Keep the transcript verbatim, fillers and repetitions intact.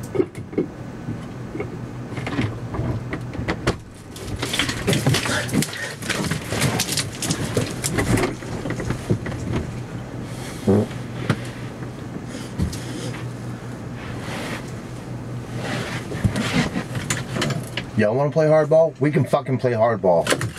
Y'all want to play hardball? We can fucking play hardball.